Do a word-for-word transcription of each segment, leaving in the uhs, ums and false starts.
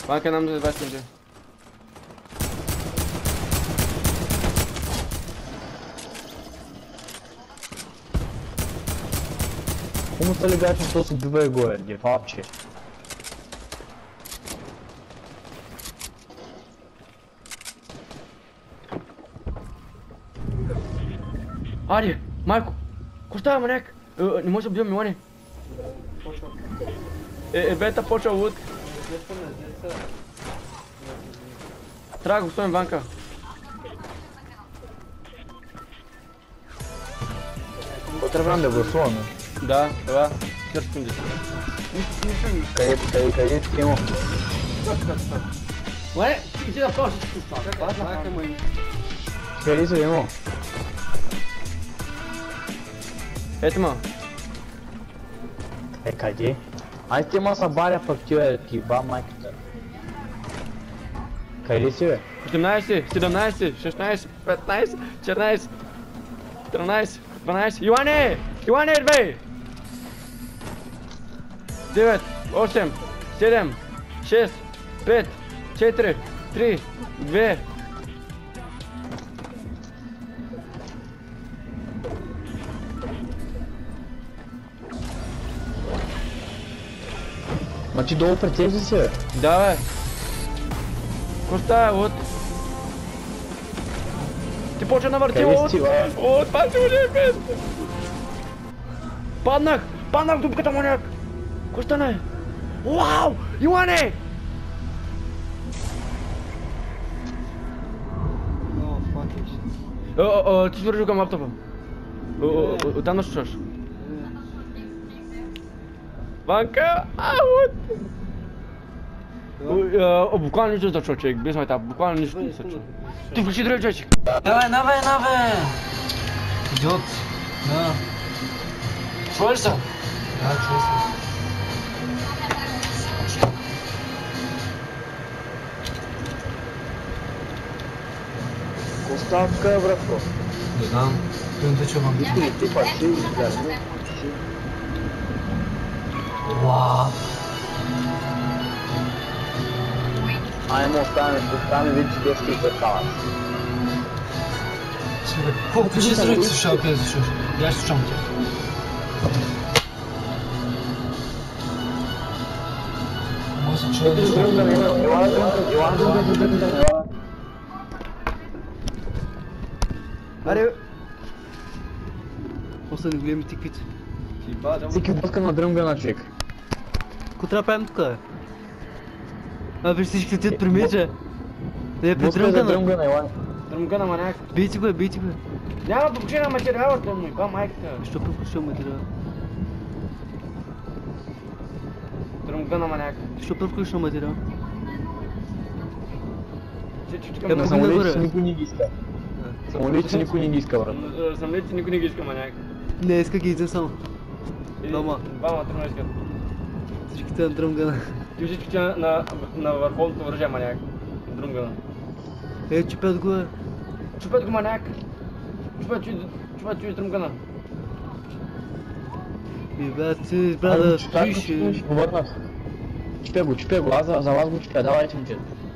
Banca nam de baš neđe. Cum să legați tot să due gol, de fapt ce? Ари, Марко! Ко става, маняк? Не може да бдим Милане. Е, е, бета почва луд. Трябва да го стоим банка. Potrebam da гласуваме. Да, това. четири секунди. Къде, къде, къде стимо? Милане, иди да плашиш с това. Къде се има? Ето ма. Е, къде? Hai să mă să barea pe tine, tiba майката. Къде си, бе? осемнайсет, седемнайсет, шестнайсет, петнайсет, четиринайсет, тринайсет, дванайсет. Иване! Иване, бе! девет, осем, седем, шест, пет, четири, три, две. Ма ти долу пред тези си, бе? Да, бе. Какво става, от? Ти почва на върти, Къде от? си, бе? От, паси му не е. Паднах! Паднах в дупката, маняк! Какво стана? Уау! Иване! О, о, ти свържи към лаптопа. Оттам да слушаш. Банка! Аут! Буквално нищо да чу, човек. Без май таб, буквално нищо не се чу. Ти включи други човечек. Давай, давай, давай! Идиот! Да. Чуваш се? Да, чуя се. Какво става тук, братко? Не знам. Той не те чувам. Искай ли ти пачи или да? Уау! Айде, оставаме, оставаме вече детски зъркала. Какво пиши се, че слушал, къде слушаш? Я ще слушам тя. Може да чуя нещо. Аре, После не гледаме тиквите. Всеки блъска на дръмгана, човек. Какво трябва да правим тук, бе? А, виж всички летят при меча. Не е при Блъска за дръмгана. дръмгана, Иван. дръмгана, маняк. Бийте го, бийте го. Няма покушена материала, тъмно. Каква майката? Що пропушил материал? Дръмгана, маняк. Що пропушил материал? Всички Е, към На бе, самолетите добре. си никой не ги иска. Самолетите никой не ги иска, брат. Самолетите никой не ги иска, маняк. Не, иска ги един само. И Двама. Двама, трима искат. Всичките на дръмгана. И всичките на, на, на върховното оръжие, маняк. Дръмгана. Е, чупят го, бе. Чупят го, маняк. Чупят, чупят, чупят, чупят дръмгана. И брат, си, брат, да стоиш. Ще го върнат. Чупя го, чупя го, аз за, за вас го чупя, давайте момчета.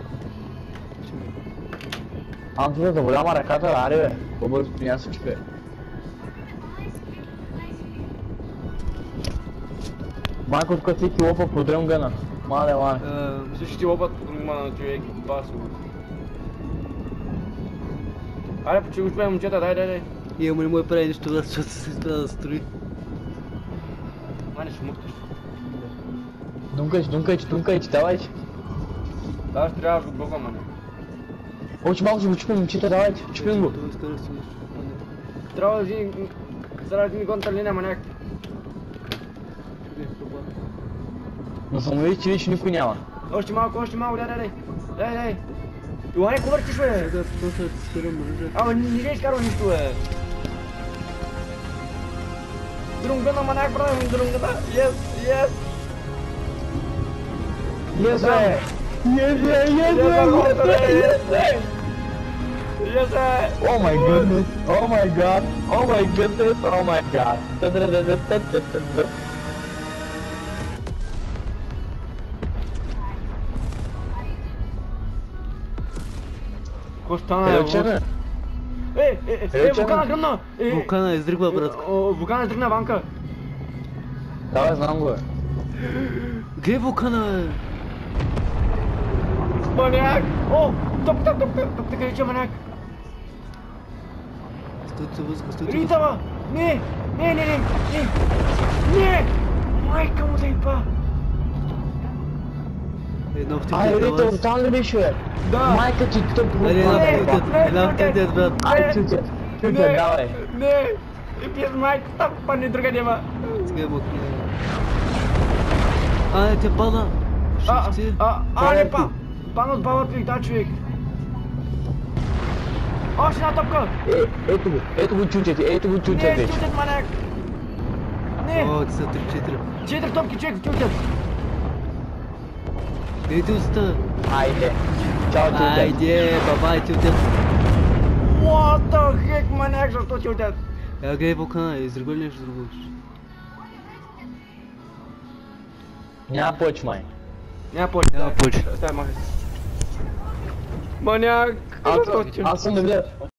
Ам тук да голяма ръката, аре бе, по-бързо при нас се чупя. Майко тук всеки лопа по дръмгана. Мале, мале. Всички лопат по дръмгана, човек. Басо. Аре, почти го чупя, момчета, дай, дай, дай. И ама не му е прави нищо, брат, защото се трябва да строи. Мане, ще мъкташ. Думкач, думкач, думкач, давайте. Да, ще трябва да го блокам, маняк. Още малко ще го чупим, момчета, давайте, чупим го. Това изкарах си нещо. Трябва да вземи... Заради ми гонта линия, маняк. На самолетите вече никой няма. Още малко, още малко, дай, дай, дай. Дай, дай. Иване, какво въртиш, бе? Да, просто да ти спирам мръжа. Ама не не изкарва нищо, бе. Дръмгана, маняк, правим дръмгана. Yes, yes. Yes, бе! Yes, бе, yes, бе, yes, бе, yes, бе! Yes, бе. Oh my goodness, oh my god, oh my goodness, oh my god. Та-да-да-да-да-да-да-да. Какво стана? Къде бе, отчена? Е, е, е, Къде е, отчена? вулкана гръмна! Е, Вулкана издръгва, братко. О, вулкана издръгна, Ванка. Да, бе, знам го, бе. Гледай вулкана, бе. Маняк! О, топ, топ, топ, топ, топ, така рече маняк. Стойте въздуха, стойте въздуха. Ритава! Не! Не, не, не! Не! Не! Майка му да ипа! Едно в Ай, тютет, Рита, оттам ли беше, бе? Да! Майка ти тъп го Али, една в Не, тютет, не, една в не, тютет, брат. Ай, чуте, чуте, Не! давай. Не! И пият майка, па не друга няма. Сега е мокри. А, не те пада. А, Шифти. а, а, не па! Пан от бабата ми, да, човек. Още една топка! Е, ето го, ето го чучете, ето го Не, чучете. чутят маняк! Не! О, ти са три-четири. Четири топки, човек, чутят! Ейте уста. Айде. Чао, чуче. Айде, бабай, тютет. What the heck, маняк, защо чутят? Ева гледай вулкана, изригва ли нещо друго? Няма поч, май. Няма повече. Няма повече. Ставай, махай. Маняк, Аз, защо чутят? аз съм да гледам.